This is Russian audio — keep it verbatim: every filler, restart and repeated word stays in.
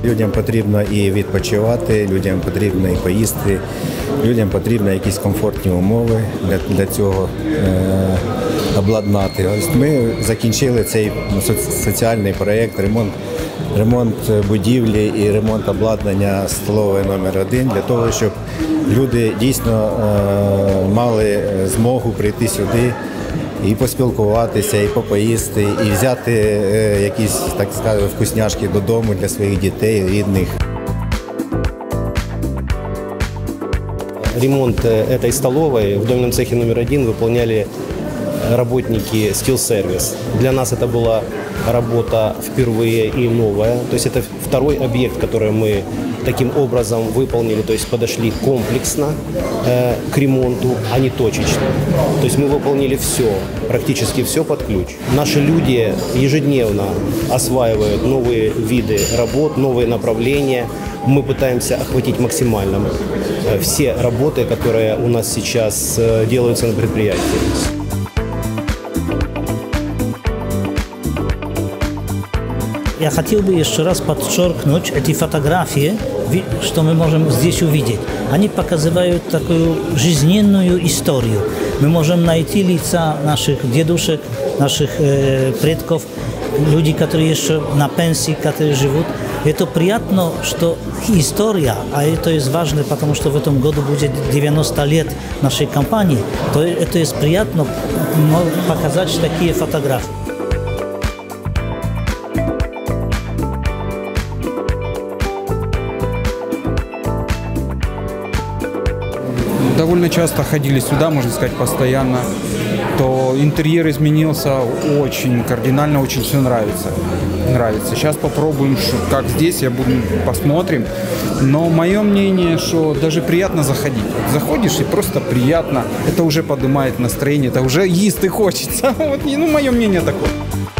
Людям потрібно і відпочивати, людям потрібно і поїсти, людям потрібно якісь комфортні умови для, для цього е, обладнати. Ось ми закінчили цей соціальний проєкт, ремонт, ремонт будівлі і ремонт обладнання столової номер один для того, щоб люди дійсно е, мали змогу прийти сюди і поспілкуватися, і попоїсти, і взяти е, якісь, так сказати, вкусняшки додому для своїх дітей, рідних. Ремонт этой столовой в доменном цехе номер один выполняли работники Steel Service. Для нас это была работа впервые и новая. То есть это второй объект, который мы таким образом выполнили, то есть подошли комплексно э, к ремонту, а не точечно. То есть мы выполнили все, практически все под ключ. Наши люди ежедневно осваивают новые виды работ, новые направления. Мы пытаемся охватить максимально э, все работы, которые у нас сейчас э, делаются на предприятии. Я хотел бы еще раз подчеркнуть эти фотографии, что мы можем здесь увидеть. Они показывают такую жизненную историю. Мы можем найти лица наших дедушек, наших э, предков, людей, которые еще на пенсии, которые живут. Это приятно, что история, а это есть важно, потому что в этом году будет девяносто лет нашей компании, то это есть приятно показать такие фотографии. Довольно часто ходили сюда, можно сказать, постоянно, то интерьер изменился очень кардинально, очень все нравится. Нравится. Сейчас попробуем, как здесь, я буду, посмотрим. Но мое мнение, что даже приятно заходить. Вот заходишь и просто приятно. Это уже поднимает настроение, это уже есть и хочется. Вот, ну, мое мнение такое.